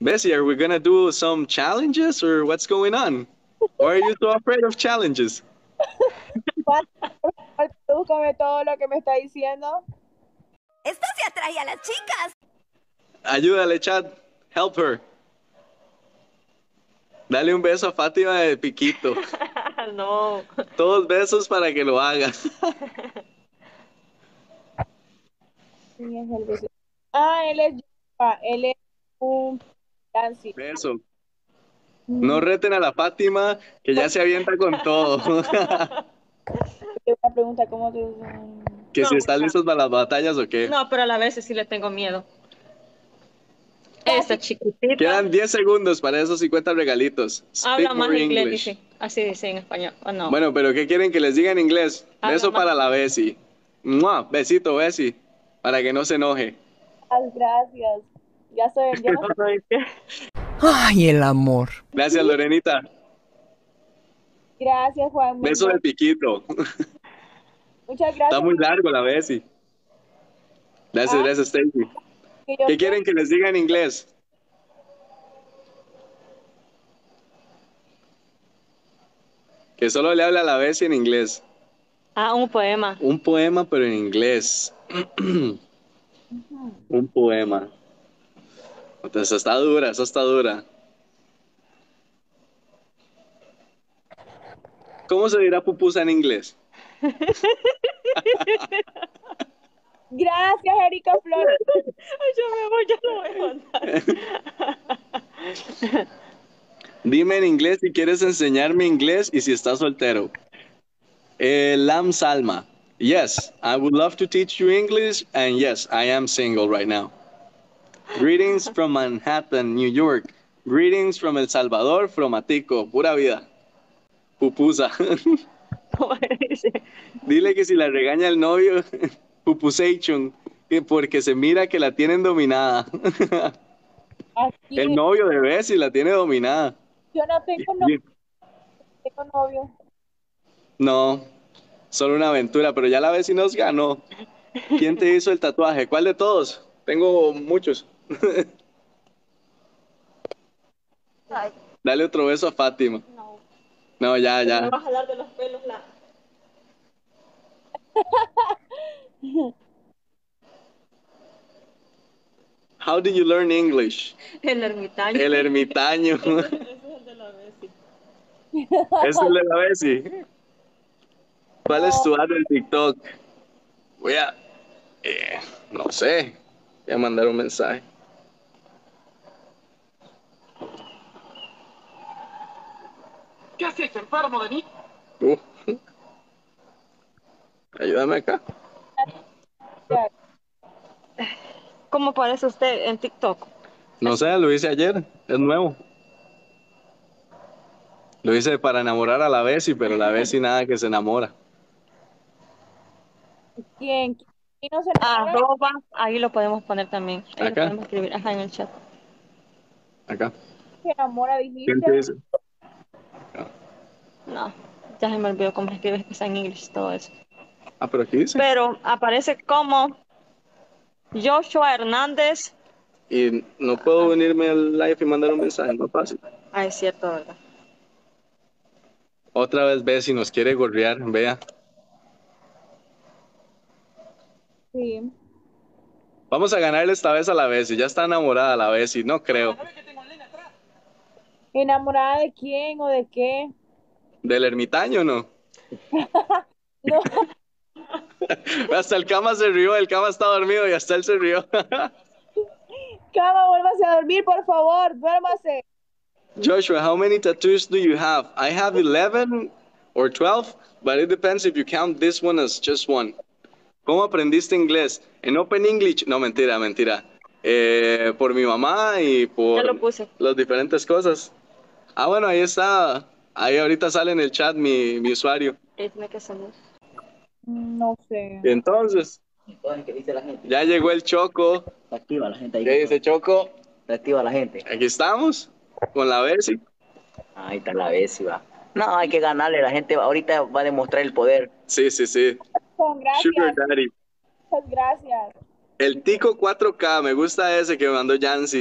Bessie, are we gonna do some challenges or what's going on? Why are you so afraid of challenges? Juan, por favor, tradúzcame todo lo que me está diciendo. Esto se atrae a las chicas. Ayúdale, chat. Help her. Dale un beso a Fátima de Piquito. No. Todos besos para que lo haga. ¿Quién es el vecino? Ah, él es un Nancy. Beso. No reten a la Fátima, que ya se avienta con todo. Una pregunta, ¿cómo te... Que No, si están listos para las batallas o qué. No, pero a la vez sí le tengo miedo. Esta chiquitita. Quedan 10 segundos para esos 50 regalitos. Habla Speak más more inglés, English. dice. Así dice en español. ¿O no? Bueno, pero ¿qué quieren que les diga en inglés? Habla Beso más. para la Bessie. ¡Mua! Besito, Bessie. Para que no se enoje. Gracias. Ya soy, yo no sé. Ay, el amor. Gracias, Lorenita. Gracias, Juan. Beso de Piquito. Muchas gracias. Está muy largo la Bessie. Gracias, gracias, Stacy. ¿Qué quieren que les diga en inglés? Que solo le habla a la Bessie en inglés. Ah, un poema. Un poema, pero en inglés. Un poema. Entonces, está dura, eso está dura. ¿Cómo se dirá pupusa en inglés? Gracias, Erika Flores. Ay, yo me voy, ya no voy a contar. Dime en inglés si quieres enseñarme inglés y si estás soltero. Lam Salma. Yes, I would love to teach you English, and yes, I am single right now. Greetings from Manhattan, New York. Greetings from El Salvador, from Atico. Pura vida. Pupusa. ¿Cómo dice? Dile que si la regaña el novio, pupusation, que porque se mira que la tienen dominada. Aquí, El novio de Bessie la tiene dominada. yo no tengo novio. Tengo novio. No, solo una aventura, pero ya la Bessie nos ganó. ¿Quién te hizo el tatuaje? ¿Cuál de todos? Tengo muchos. Ay, Dale otro beso a Fátima. no. No, ya, Me ya. va a jalar de los pelos la... How did you learn English? El ermitaño. El ermitaño. Ese es el de la Bessie. ¿Es el de la Bessie? ¿Cuál es tu ad en TikTok? Voy a... no sé. Voy a mandar un mensaje. ¿Qué haces, enfermo de mí? Uh. Ayúdame acá. ¿Cómo aparece usted en TikTok? No sé, lo hice ayer. Es nuevo. Lo hice para enamorar a la Bessie, pero la Bessie nada que se enamora. ¿Quién? ¿Quién no se enamora? Arroba, ahí lo podemos poner también. Ahí ¿Acá? lo podemos escribir, ajá, en el chat. Acá. Se enamora, ¿Quién te dijiste. dice? No, ya se me olvidó cómo escribes que está en inglés todo eso. Ah, pero aquí dice. Pero aparece como Joshua Hernández. Y no puedo unirme al live y mandar un mensaje, no es fácil. Ah, es cierto, ¿verdad? Otra vez Bessie nos quiere gorrear, vea. Sí. Vamos a ganarle esta vez a la Bessie. Ya está enamorada la Bessie, no creo. ¿Enamorada de quién o de qué? ¿Del ermitaño no? No. Hasta el Cama se rió, el Cama está dormido y hasta él se rió. Cama, vuélvase a dormir, por favor. Duérmase. Joshua, how many tattoos do you have? I have 11 or 12, but it depends if you count this one as just one. ¿Cómo aprendiste inglés? En Open English, no, mentira, mentira. Por mi mamá y por Ya lo puse. las diferentes cosas. Ah, bueno, ahí está. Ahí ahorita sale en el chat mi usuario. Tiene que salir. No sé. Y entonces, ¿Qué dice la gente? ya llegó el Choco. Está activa la gente ahí. ¿Qué dice Choco? Está activa la gente. Aquí estamos, con la Bessie. Ahí está la Bessie, va. No, hay que ganarle. La gente ahorita va a demostrar el poder. Sí, sí, sí. Con gracias. Sugar Daddy. Muchas gracias. El Tico 4K, me gusta ese que me mandó Yancy.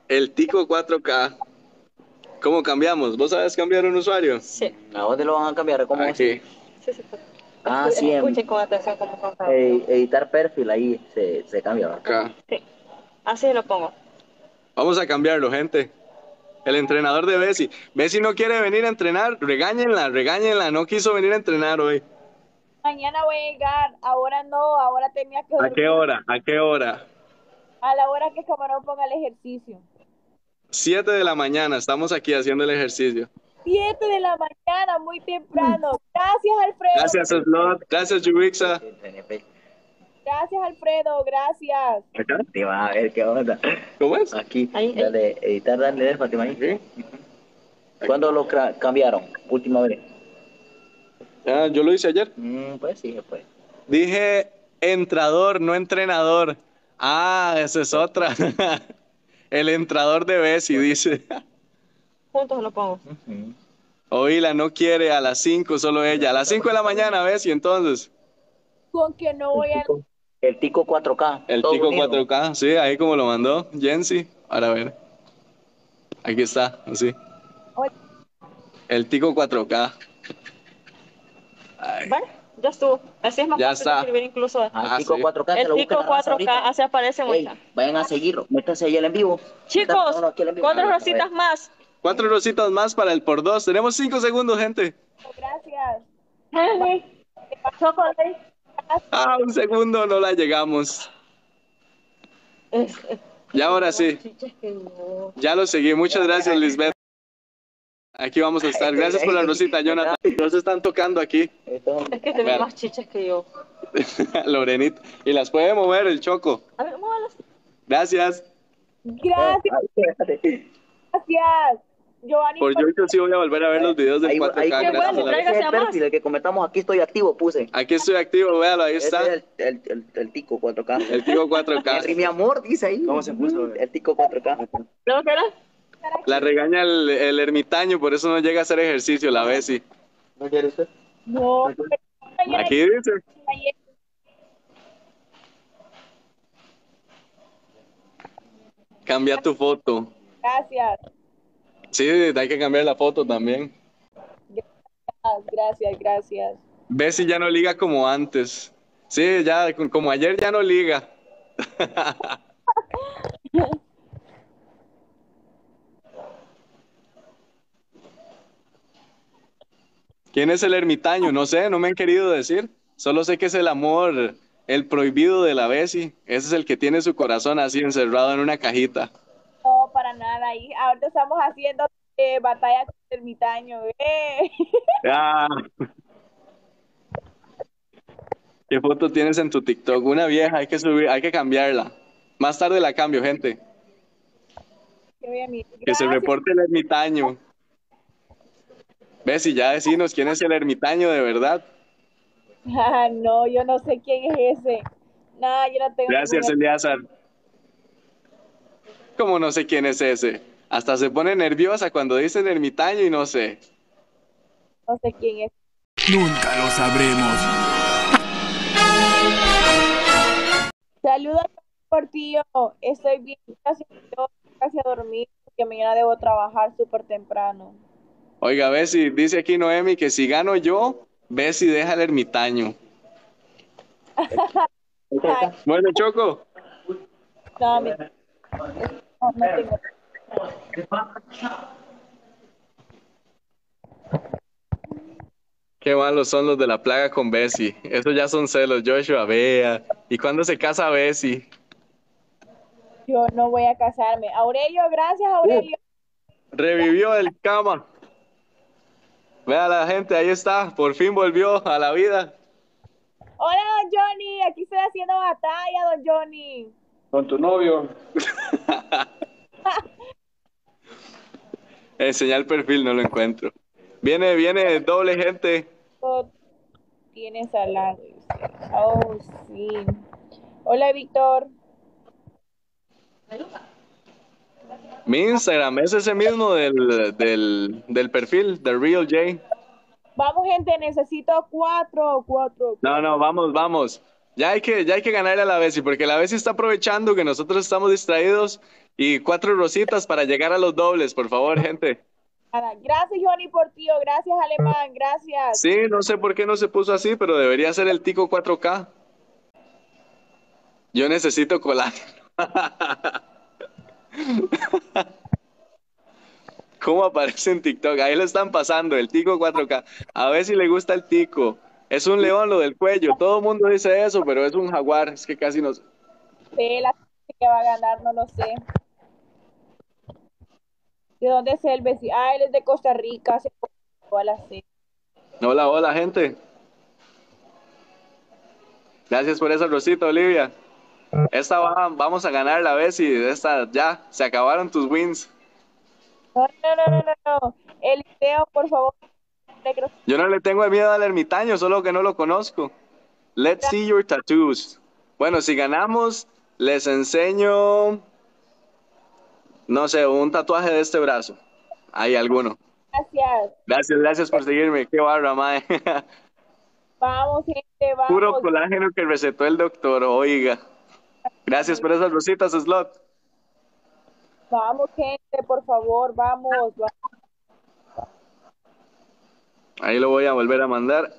El Tico 4K. ¿Cómo cambiamos? ¿Vos sabés cambiar un usuario? Sí. ¿A dónde lo van a cambiar? ¿Cómo así? Aquí. Sí, sí. Ah, sí, Escuchen con atención cómo son. editar perfil, ahí se cambia, ¿verdad? Acá. Sí. Así lo pongo. Vamos a cambiarlo, gente. El entrenador de Bessie. Bessie no quiere venir a entrenar. Regáñenla. No quiso venir a entrenar hoy. Mañana voy a llegar, ahora no, ahora tenía que ¿A dormir. qué hora? ¿A qué hora? A la hora que Camarón ponga el ejercicio. 7 de la mañana. Estamos aquí haciendo el ejercicio. 7 de la mañana, muy temprano. Gracias, Alfredo. Gracias, Slot. Gracias, Yubixa. Gracias, Alfredo. Gracias. ¿Acá? Te vas a ver qué onda. ¿Cómo es? Aquí, Ahí. dale, editar, dale, Fátima, ahí. Sí. ¿Cuándo lo cambiaron? Última vez. Ah, yo lo hice ayer. Pues sí, pues. Dije entrador, no entrenador. Ah, esa es otra. El entrador de Bessie, dice. Juntos lo pongo. Oíla, no quiere a las 5, solo ella. A las 5 de la mañana, Bessie, entonces. Con que no voy a... El Tico 4K. El todo Tico unido. 4K, sí, ahí como lo mandó Jensi. Ahora a ver. Aquí está, así. Oye, El Tico 4K. Ay, Bueno, ya estuvo. Así es más Ya fácil está. de escribir incluso. Ah, Ah, el Tico sí. 4K, se El lo Tico buscan a la raza 4K, ahorita. así aparece Ey, mucha. vayan a seguirlo, métanse ahí en vivo. Chicos, Métanse aquí en vivo. 4 A ver. rositas más. 4 rositas más para el por 2. Tenemos 5 segundos, gente. gracias. Chocolate. Ah, un segundo, no la llegamos. Ya ahora sí. Ya lo seguí. Muchas gracias, Lisbeth. Aquí vamos a estar. Gracias por la rosita, Jonathan. Nos están tocando aquí. Es que te Vean. más chiches que yo. Lorenita. Y las puede mover el Choco. A ver, móvalas. Gracias. Gracias, gracias. Giovanni, Por yo sí voy a volver a ver los videos del Ahí, 4K. ahí, Qué gracias bueno, a la- tráigase ese es el a más. perfil, el que comentamos aquí, estoy activo, puse. Aquí estoy activo, véalo, ahí está. Ese es el Tico 4K. El Tico Y 4K. mi amor, dice ahí. ¿Cómo se puso? El Tico 4K. ¿Lo que era? La regaña el ermitaño, por eso no llega a hacer ejercicio, la Bessie. ¿No quiere usted? no, mañana Aquí dice. ayer. Cambia tu foto. Gracias, Sí, hay que cambiar la foto también. gracias. Bessie ya no liga como antes. Sí, ya, como ayer ya no liga. ¿Quién es el ermitaño? No sé, no me han querido decir. Solo sé que es el amor, el prohibido de la Bessie. Ese es el que tiene su corazón así encerrado en una cajita. No, para nada. Y ahorita estamos haciendo batalla con el ermitaño. Ah. ¿Qué foto tienes en tu TikTok? Una vieja, hay que subir, hay que cambiarla. Más tarde la cambio, gente. Que se reporte el ermitaño. Bessie, ya decinos quién es el ermitaño de verdad. Ah, no, yo no sé quién es ese. Nada, yo no tengo Gracias, ninguna- Eliazar. ¿Cómo no sé quién es ese? Hasta se pone nerviosa cuando dicen ermitaño y no sé. no sé quién es. Nunca lo sabremos. Saludos por tío. Estoy bien, gracias a Dios, casi a dormir, porque mañana debo trabajar súper temprano. Oiga, Bessie, dice aquí Noemi que si gano yo, Bessie deja el ermitaño. Bueno, Choco. No, no tengo. Qué malos son los de la plaga con Bessie. Esos ya son celos, Joshua, vea. ¿Y cuándo se casa Bessie? Yo no voy a casarme. Aurelio, gracias, Aurelio. Revivió el cama. Vea la gente, ahí está. Por fin volvió a la vida. Hola, don Johnny. Aquí estoy haciendo batalla, don Johnny. Con tu novio. Enseñar el perfil, no lo encuentro. Viene doble gente. Oh, tienes al lado. Oh, sí. Hola, Víctor. Mi Instagram es ese mismo del perfil, The Real J. Vamos, gente, necesito cuatro. No, vamos. Ya hay que ganarle a la Bessie, porque la Bessie está aprovechando que nosotros estamos distraídos Y 4 rositas para llegar a los dobles, por favor, gente. Nada. Gracias, Johnny Portillo. Gracias, Alemán. Gracias. Sí, no sé por qué no se puso así, pero debería ser el tico 4K. Yo necesito colágeno. ¿Cómo aparece en TikTok? Ahí lo están pasando, el tico 4K. A ver si le gusta el tico. Es un león lo del cuello. Todo el mundo dice eso, pero es un jaguar. Es que casi no... Sí, la que va a ganar, no lo sé. ¿De dónde es el vecino? Ah, él es de Costa Rica. Se fue a la C. Hola, hola, gente. Gracias por esa rosita, Olivia. Esta vamos a ganar la vez y esta ya, se acabaron tus wins. No. Eliseo, por favor. Yo no le tengo miedo al ermitaño, solo que no lo conozco. Let's see your tattoos. Bueno, si ganamos, les enseño, no sé, un tatuaje de este brazo. Hay alguno. Gracias. Gracias por seguirme. Qué barra, mae. Vamos, gente, vamos. Puro colágeno que recetó el doctor, oiga. Gracias por esas rositas, Slot. Vamos, gente, por favor, vamos. Ahí lo voy a volver a mandar.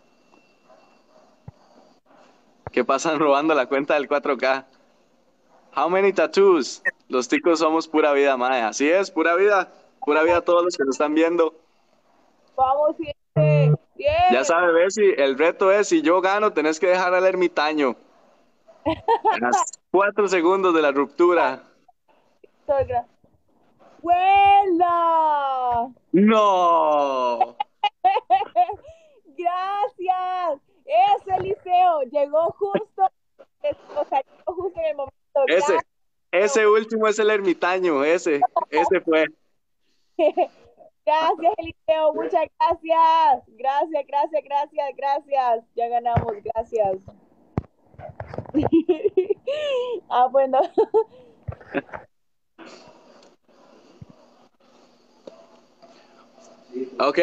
¿Qué pasan robando la cuenta del 4K? How many tattoos? Los ticos somos pura vida, mae. Así es, pura vida. Pura vida a todos los que nos están viendo. Vamos, gente. Bien. Ya sabe, Bessie, el reto es, si yo gano, tenés que dejar al ermitaño. En los 4 segundos de la ruptura. ¡Vuela! ¡No! Gracias. Ese Eliseo llegó justo, o sea, llegó justo en el momento. Ese último es el ermitaño, ese fue. Gracias, Eliseo, muchas gracias. Gracias. Ya ganamos, gracias. Bueno. Ok.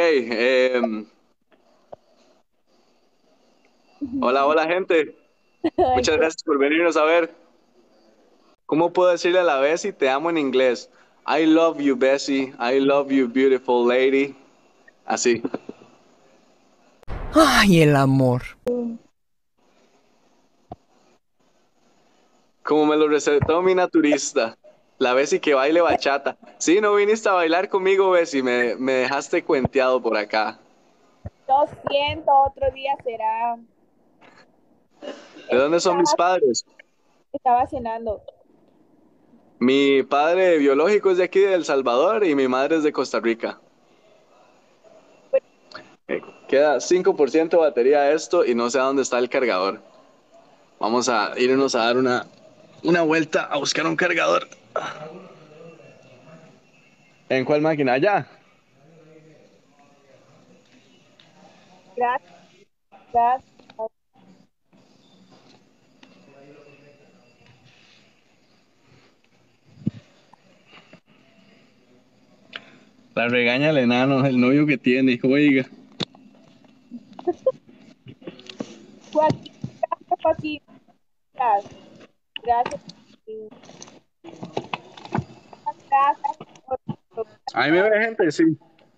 Hola, gente. Muchas gracias por venirnos a ver. ¿Cómo puedo decirle a la Bessie te amo en inglés? I love you, Bessie. I love you, beautiful lady. Así. Ay, el amor. Como me lo recetó mi naturista. La Bessie que baile bachata. Sí, no viniste a bailar conmigo, Bessie. Me dejaste cuenteado por acá. Lo siento, otro día será. ¿De dónde son mis padres? Estaba cenando. Mi padre biológico es de aquí, de El Salvador, y mi madre es de Costa Rica. Queda 5% de batería a esto y no sé a dónde está el cargador. Vamos a irnos a dar una vuelta a buscar un cargador. ¿En cuál máquina? Allá. Gracias. La regaña el enano, el novio que tiene, oiga. Joaquín. Gracias. Ahí me ve gente, sí.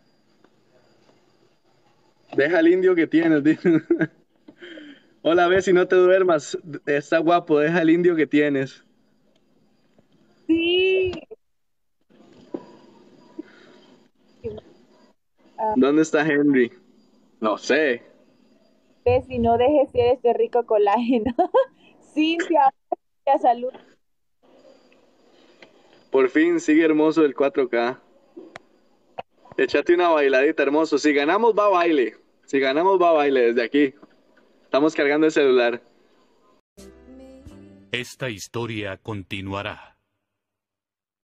Deja el indio que tienes. Hola, Bessie, no te duermas. Está guapo, deja el indio que tienes. Sí. ¿Dónde está Henry? No sé. Bessie, no dejes ser este rico colágeno. Cintia, salud. Por fin sigue hermoso el 4K. Échate una bailadita, hermoso. Si ganamos, va a baile. Si ganamos, va a baile desde aquí. Estamos cargando el celular. Esta historia continuará.